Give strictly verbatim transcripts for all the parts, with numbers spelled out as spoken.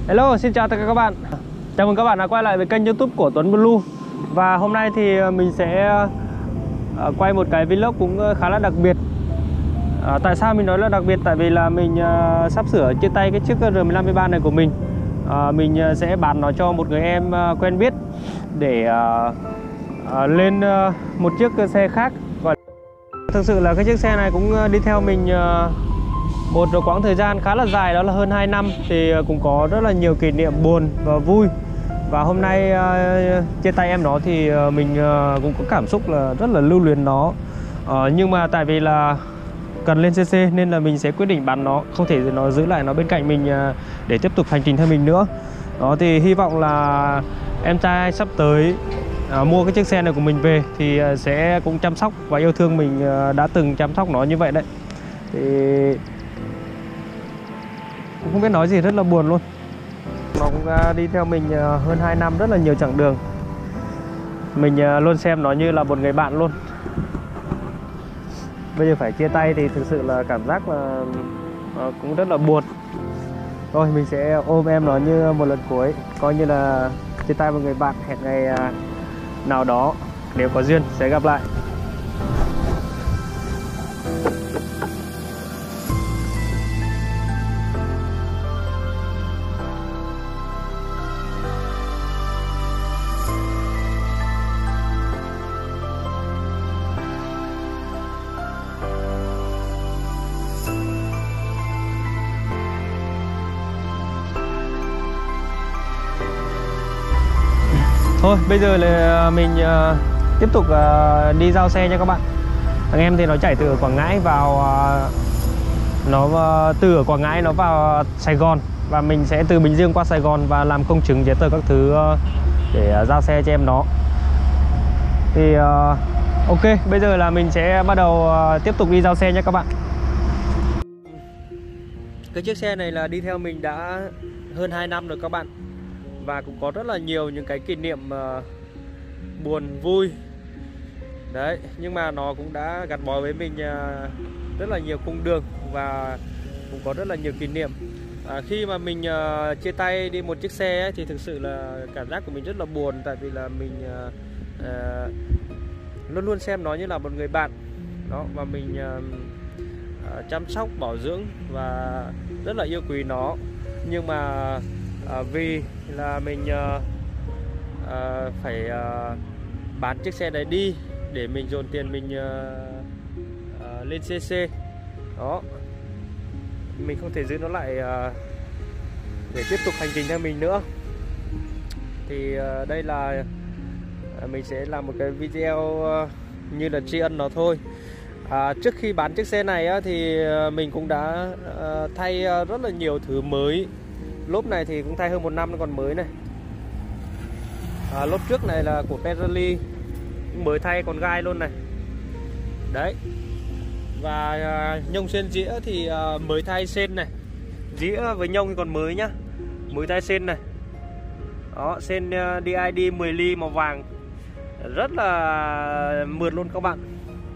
Hello, xin chào tất cả các bạn. Chào mừng các bạn đã quay lại với kênh YouTube của Tuấn Blue. Và hôm nay thì mình sẽ quay một cái vlog cũng khá là đặc biệt. à, Tại sao mình nói là đặc biệt? Tại vì là mình uh, sắp sửa chia tay cái chiếc R một năm ba này của mình. à, Mình sẽ bán nó cho một người em uh, quen biết để uh, uh, lên uh, một chiếc xe khác. Và thực sự là cái chiếc xe này cũng đi theo mình uh, một quãng thời gian khá là dài, đó là hơn hai năm. Thì cũng có rất là nhiều kỷ niệm buồn và vui. Và hôm nay uh, chia tay em nó thì uh, mình uh, cũng có cảm xúc là rất là lưu luyến nó. uh, Nhưng mà tại vì là cần lên xê xê nên là mình sẽ quyết định bán nó. Không thể nó giữ lại nó bên cạnh mình uh, để tiếp tục hành trình theo mình nữa. Đó thì hy vọng là em trai sắp tới uh, mua cái chiếc xe này của mình về thì uh, sẽ cũng chăm sóc và yêu thương mình uh, đã từng chăm sóc nó như vậy đấy. Thì cũng không biết nói gì, rất là buồn luôn. Nó cũng đi theo mình hơn hai năm, rất là nhiều chặng đường. Mình luôn xem nó như là một người bạn luôn. Bây giờ phải chia tay thì thực sự là cảm giác là cũng rất là buồn. Thôi mình sẽ ôm em nó như một lần cuối, coi như là chia tay một người bạn. Hẹn ngày nào đó nếu có duyên sẽ gặp lại. Thôi bây giờ là mình uh, tiếp tục uh, đi giao xe nha các bạn. Thằng em thì nó chạy từ ở Quảng Ngãi vào uh, Nó uh, từ ở Quảng Ngãi nó vào Sài Gòn. Và mình sẽ từ Bình Dương qua Sài Gòn và làm công chứng giấy tờ các thứ uh, để uh, giao xe cho em nó. Thì uh, ok, bây giờ là mình sẽ bắt đầu uh, tiếp tục đi giao xe nha các bạn. Cái chiếc xe này là đi theo mình đã hơn hai năm rồi các bạn. Và cũng có rất là nhiều những cái kỷ niệm uh, buồn vui. Đấy, nhưng mà nó cũng đã gắn bó với mình uh, rất là nhiều cung đường. Và cũng có rất là nhiều kỷ niệm. uh, Khi mà mình uh, chia tay đi một chiếc xe ấy, thì thực sự là cảm giác của mình rất là buồn. Tại vì là mình uh, uh, luôn luôn xem nó như là một người bạn đó. Và mình uh, uh, chăm sóc, bảo dưỡng và rất là yêu quý nó. Nhưng mà À, vì là mình uh, uh, phải uh, bán chiếc xe đấy đi để mình dồn tiền mình uh, uh, lên xê xê đó, mình không thể giữ nó lại uh, để tiếp tục hành trình theo mình nữa. Thì uh, đây là uh, mình sẽ làm một cái video uh, như là tri ân nó thôi. À, trước khi bán chiếc xe này á, thì uh, mình cũng đã uh, thay uh, rất là nhiều thứ mới. Lốp này thì cũng thay hơn một năm nó còn mới này. à, Lốp trước này là của Pirelli, mới thay còn gai luôn này. Đấy. Và à, nhông sên dĩa thì à, mới thay sên này. Dĩa với nhông thì còn mới nhá. Mới thay sên này. Đó, sên uh, đê i đê mười ly màu vàng. Rất là mượt luôn các bạn.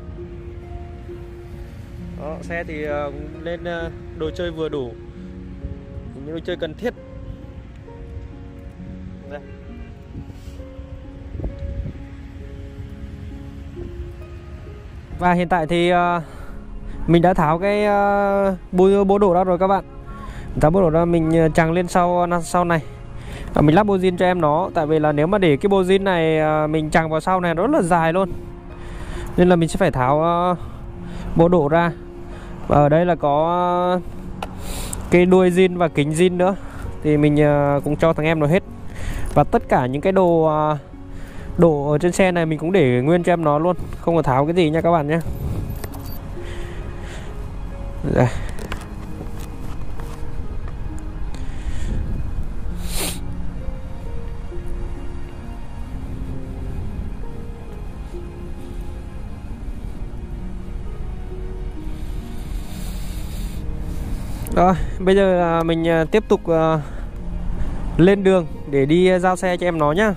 Đó, xe thì uh, lên uh, đồ chơi vừa đủ, những đồ chơi cần thiết. Đây. Và hiện tại thì uh, mình đã tháo cái uh, bô, bô độ ra rồi các bạn. Tháo bô độ ra mình chằng lên sau sau này. Và mình lắp bô zin cho em nó. Tại vì là nếu mà để cái bô zin này uh, mình chằng vào sau này rất là dài luôn, nên là mình sẽ phải tháo uh, bô độ ra. Và ở đây là có uh, cái đuôi zin và kính zin nữa. Thì mình uh, cũng cho thằng em nó hết. Và tất cả những cái đồ uh, đồ ở trên xe này mình cũng để nguyên cho em nó luôn, không có tháo cái gì nha các bạn nhé. Đây. Rồi, bây giờ mình tiếp tục uh, lên đường để đi giao xe cho em nó nhá.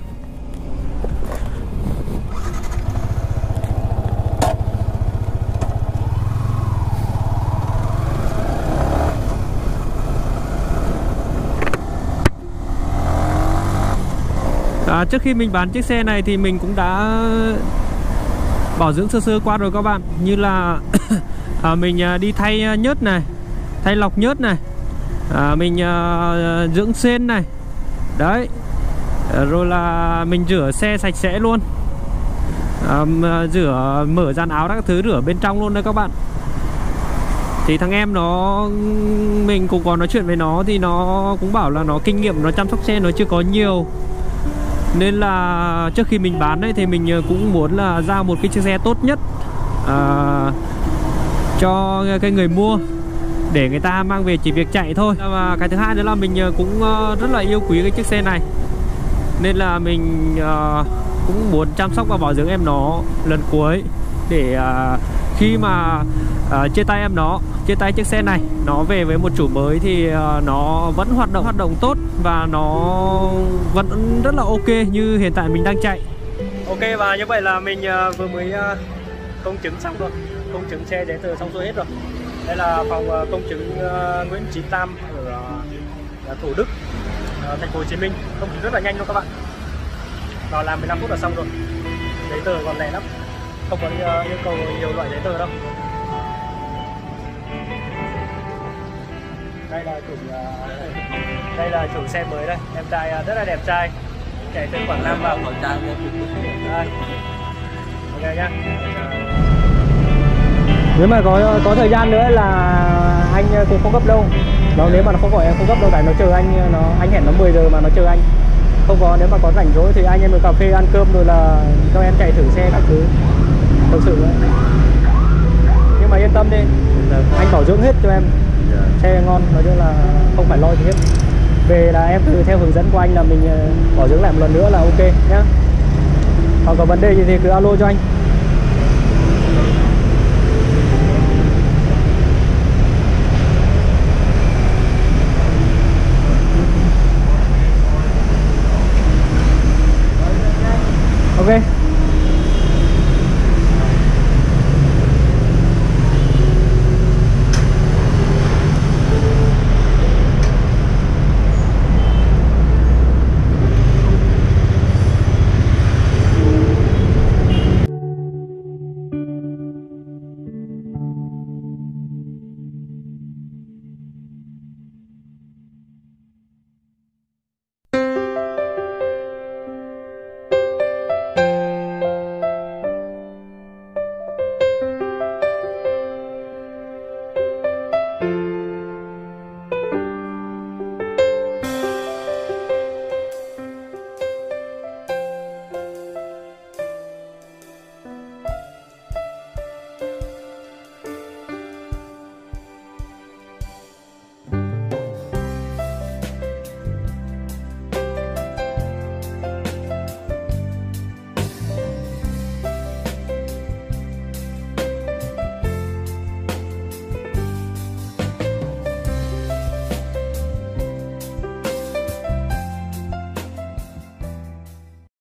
À, trước khi mình bán chiếc xe này thì mình cũng đã bảo dưỡng sơ sơ qua rồi các bạn. Như là à, mình đi thay nhớt này, thay lọc nhớt này, à, mình à, dưỡng sên này. Đấy. À, rồi là mình rửa xe sạch sẽ luôn, à, rửa mở dàn áo các thứ, rửa bên trong luôn đấy các bạn. Thì thằng em nó, mình cũng có nói chuyện với nó thì nó cũng bảo là nó kinh nghiệm nó chăm sóc xe nó chưa có nhiều, nên là trước khi mình bán đấy thì mình cũng muốn là ra một cái chiếc xe tốt nhất à, cho cái người mua để người ta mang về chỉ việc chạy thôi. Và cái thứ hai nữa là mình cũng rất là yêu quý cái chiếc xe này, nên là mình uh, cũng muốn chăm sóc và bảo dưỡng em nó lần cuối, để uh, khi mà uh, chia tay em nó, chia tay chiếc xe này, nó về với một chủ mới thì uh, nó vẫn hoạt động hoạt động tốt và nó vẫn rất là ok như hiện tại mình đang chạy. Ok, và như vậy là mình uh, vừa mới uh, công chứng xong rồi, công chứng xe giấy tờ xong xuôi hết rồi. Đây là phòng uh, công chứng uh, Nguyễn Chí Tam ở uh, Thủ Đức, uh, thành phố Hồ Chí Minh. Công chứng rất là nhanh luôn các bạn, vào làm mười lăm phút là xong rồi. Giấy tờ còn lẻ lắm, không có uh, yêu cầu nhiều loại giấy tờ đâu. Đây là chủ uh, đây là chủ xe mới đây, em trai uh, rất là đẹp trai, chạy từ Quảng Nam vào. Đây. Ok nhá. Nếu mà có có thời gian nữa là anh cũng không gấp đâu. Nó nếu mà nó không gọi em không gấp đâu, tại nó chờ anh, nó anh hẹn nó mười giờ mà nó chờ anh. Không có, nếu mà có rảnh rỗi thì anh em ngồi cà phê ăn cơm rồi là cho em chạy thử xe các thứ. Thực sự đấy. Nhưng mà yên tâm đi, anh bảo dưỡng hết cho em. Xe ngon, nói chung là không phải lo gì hết. Về là em từ theo hướng dẫn của anh là mình bảo dưỡng lại một lần nữa là ok nhá. Còn có vấn đề gì thì cứ alo cho anh.